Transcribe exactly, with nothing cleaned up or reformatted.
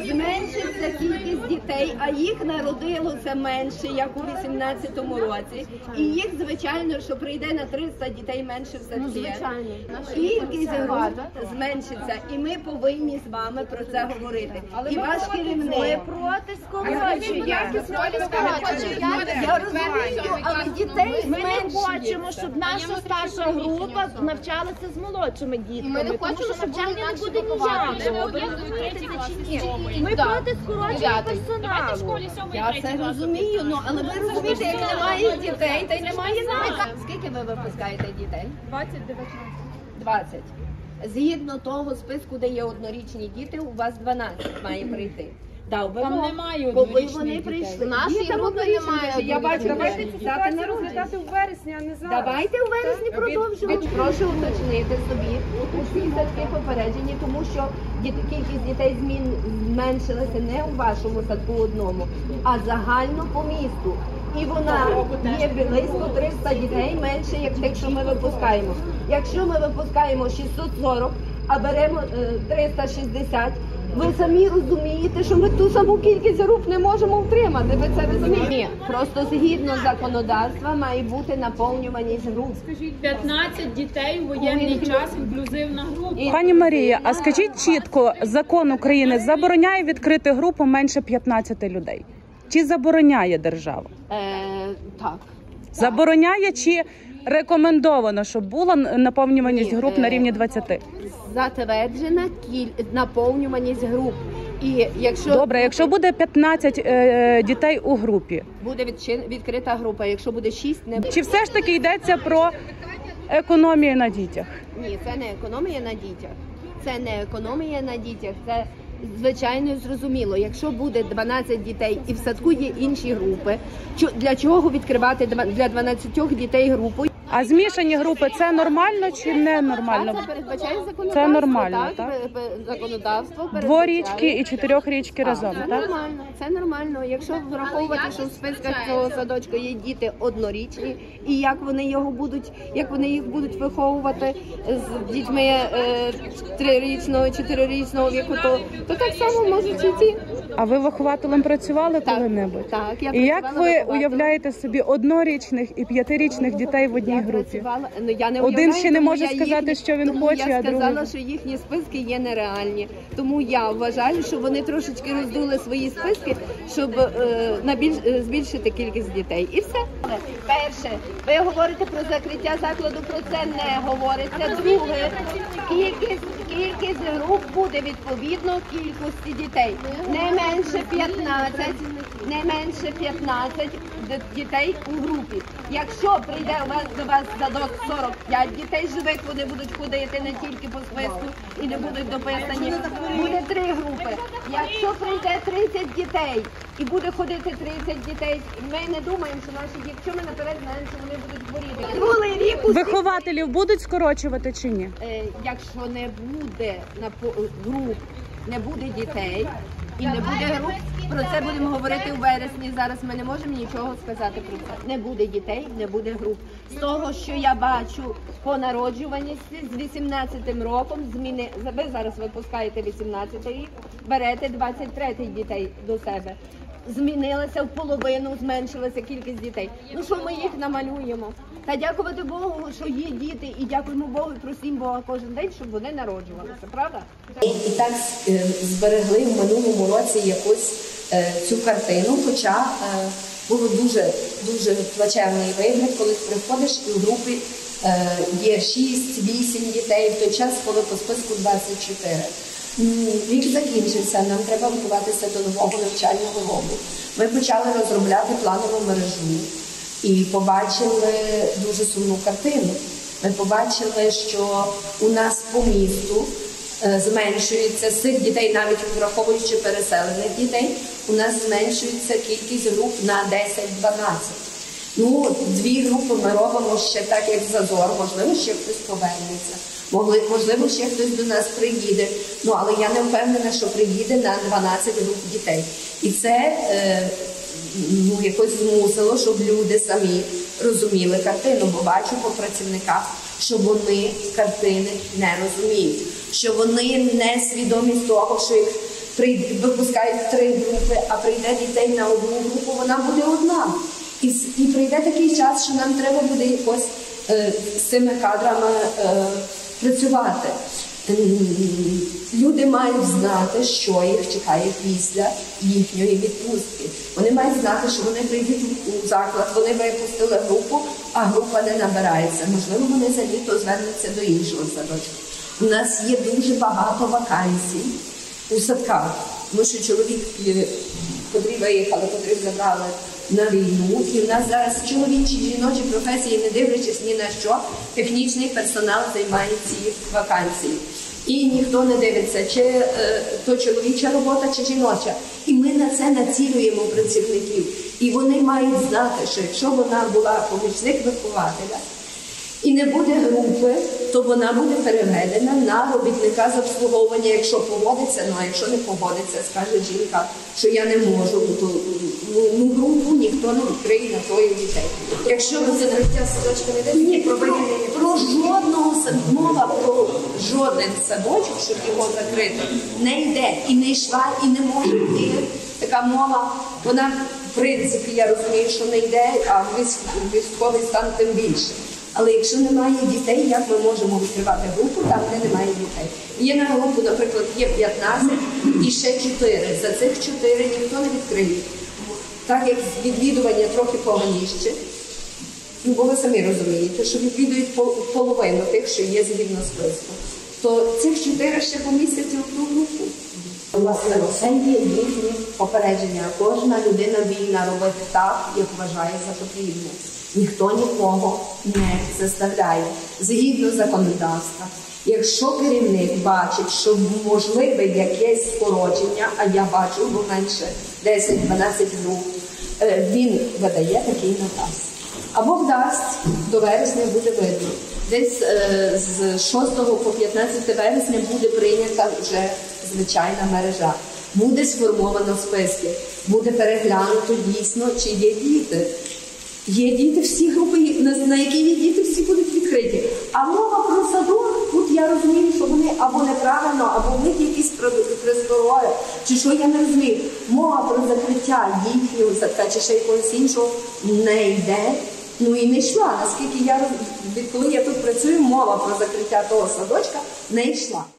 зменшиться кількість дітей, а їх народилося менше, як у вісімнадцятому році. І їх, звичайно, що прийде на триста дітей менше в садки. Кількість груп зменшиться, і ми повинні з вами про це говорити. І ваш керівник. Ми проти скорочення. Я розумію, але дітей Ми не хочемо, щоб наша старша група навчалася з молодшими дітками. Ми не хочемо, щоб навчання не буде ніякого. Ми проти скорочення персоналу. Я це розумію, ну, але ви розумієте, як немає дітей, та й немає нас. Скільки ви випускаєте дітей? двадцять дев'ятнадцять. двадцять. Згідно того списку, де є однорічні діти, у вас дванадцять має прийти. Да, Там немає коли однорічних вони дітей. прийшли. Наші Там групи однорічні немає дітей. Я бачу, Давайте давайте цю ситуацію розглядати у вересні, а не зараз. Давайте у вересні продовжувати. Прошу уточнити собі. Усі садки попереджені, тому що діт- кількість дітей змін зменшилася не у вашому садку одному, а загально по місту. І вона є близько триста дітей менше, як тих, що ми випускаємо. Якщо ми випускаємо шістсот сорок, а беремо е, триста шістдесят, ви самі розумієте, що ми ту саму кількість груп не можемо втримати. Ви це розумієте? Ні, просто згідно законодавства має бути наповнюваність груп. Скажіть, п'ятнадцять дітей у воєнний час інклюзивна група. Пані Марія, а скажіть чітко, закон України забороняє відкрити групу менше п'ятнадцяти людей? Чи забороняє держава? Е, так. Забороняє чи рекомендовано, щоб була наповнюваність груп на рівні двадцяти? Затверджена кіль... наповнюваність груп. І якщо Добре, якщо буде п'ятнадцять е, дітей у групі, буде відчин... відкрита група, якщо буде шість, не чи все ж таки йдеться про економію на дітях? Ні, це не економія на дітях. Це не економія на дітях. Це звичайно зрозуміло. Якщо буде дванадцять дітей і в садку є інші групи, чо- для чого відкривати два- для дванадцяти дітей групу? А змішані групи – це нормально чи не нормально? Це передбачає законодавство. Це нормально, так? Пе- пе- Законодавство передбачає. Дворічки і чотирьохрічки разом, Це так? нормально, це нормально. Якщо враховувати, що в списках цього садочка є діти однорічні, і як вони його будуть, як вони їх будуть виховувати з дітьми е, трирічного, чотирирічного віку, то, то так само можуть і ті. А ви вихователем працювали Так, коли-небудь? так, я І як працювала ви вихователем. уявляєте собі однорічних і п'ятирічних дітей в одній Я групі? працювала, ну, я не Один уявляю, ще не тому може я сказати, що він тому хоче, я а другий- сказала, що їхні списки є нереальні. Тому я вважаю, що вони трошечки роздули свої списки, щоб е, набільш, е, збільшити кількість дітей. І все. Перше, ви говорите про закриття закладу, про це не говориться. Друге, кількість, кількість груп буде відповідно кількості дітей. Не менше п'ятнадцять, не менше п'ятнадцять дітей у групі. Якщо прийде у вас до вас садок сорок п'ять дітей живих, вони будуть ходити не тільки по списку і не будуть дописані. Буде три групи. Якщо прийде тридцять дітей і буде ходити тридцять дітей, ми не думаємо, що наші діти, якщо ми наперед знаємо, що вони будуть хворіти. Другий рік у Вихователів будуть скорочувати чи ні? Е, якщо не буде на по- груп, не буде дітей і не буде груп, про це будемо говорити у вересні. Зараз ми не можемо нічого сказати про це. Не буде дітей, не буде груп. З того, що я бачу по народжуваності, з вісімнадцятим роком зміни. Ви зараз випускаєте вісімнадцятий рік, берете двадцять третій дітей до себе. Змінилася в половину, зменшилася кількість дітей. Ну що ми їх намалюємо? Та дякувати Богу, що є діти, і дякуємо Богу, і просимо Бога кожен день, щоб вони народжувалися, правда? І так е, зберегли в минулому році якусь е, цю картину, хоча е, було дуже, дуже плачевний вигляд, коли приходиш і в групі е, є шість-вісім дітей, в той час, коли по списку двадцять чотири. М, Рік закінчився, нам треба готуватися до нового навчального року. Ми почали розробляти планову мережу і побачили дуже сумну картину. Ми побачили, що у нас по місту е, зменшується з цих дітей, навіть враховуючи переселених дітей, у нас зменшується кількість груп на десять-дванадцять. Ну, дві групи ми робимо ще так, як зазор, можливо, ще хтось повернеться. Могли, можливо, ще хтось до нас приїде, ну, але я не впевнена, що приїде на дванадцять груп дітей. І це е, ну, якось змусило, щоб люди самі розуміли картину, бо бачу по працівниках, що вони картини не розуміють, що вони не свідомі з того, що їх випускають три групи, а прийде дітей на одну групу, вона буде одна. І, і прийде такий час, що нам треба буде якось е, з цими кадрами е, працювати. Люди мають знати, що їх чекає після їхньої відпустки. Вони мають знати, що вони прийдуть у заклад, вони випустили групу, а група не набирається. Можливо, вони за літо звернуться до іншого садочка. У нас є дуже багато вакансій у садках, тому що чоловік, котрі виїхали, котрих забрали на війну, і в нас зараз чоловічі, жіночі професії, не дивлячись ні на що, технічний персонал займає ці вакансії. І ніхто не дивиться, чи е, то чоловіча робота, чи жіноча. І ми на це націлюємо працівників. І вони мають знати, що якщо вона була помічник вихователя і не буде групи, то вона буде переведена на робітника з обслуговування, якщо погодиться, ну а якщо не погодиться, скаже жінка, що я не можу, то ну, групу ніхто не відкриє на троє дітей. Якщо ви закриття садочка не йде, ні, про, про жодного мова про жоден садочок, щоб його закрити, не йде і не йшла, і не може йти. Така мова, вона в принципі, я розумію, що не йде, а військовий стан тим більше. Але якщо немає дітей, як ми можемо відкривати групу там, де немає дітей? Є на групу, наприклад, є п'ятнадцять і ще чотири. За цих чотири ніхто не відкриє. Так як відвідування трохи поганіще, ну, бо ви самі розумієте, що відвідують половину тих, що є згідно списку, то цих чотири ще помістять у ту групу. Власне, це є їхні попередження. Кожна людина вільна робити так, як вважає за потрібне. Ніхто нікого не заставляє. Згідно законодавства, якщо керівник бачить, що можливе якесь скорочення, а я бачу, бо менше десять-дванадцять груп, він видає такий наказ. Або вдасть, до вересня буде видно. Десь е, з шостого по п'ятнадцяте вересня буде прийнята вже звичайна мережа. Буде сформовано списки, буде переглянуто дійсно, чи є діти. Є діти, всі групи, на, на які є діти, всі будуть відкриті. А мова про садок, тут я розумію, що вони або неправильно, або в них якісь прискорої, чи що, я не розумію. Мова про закриття їхнього садка, чи ще якогось іншого не йде. Ну і не йшла, наскільки я, відколи я тут працюю, мова про закриття того садочка не йшла.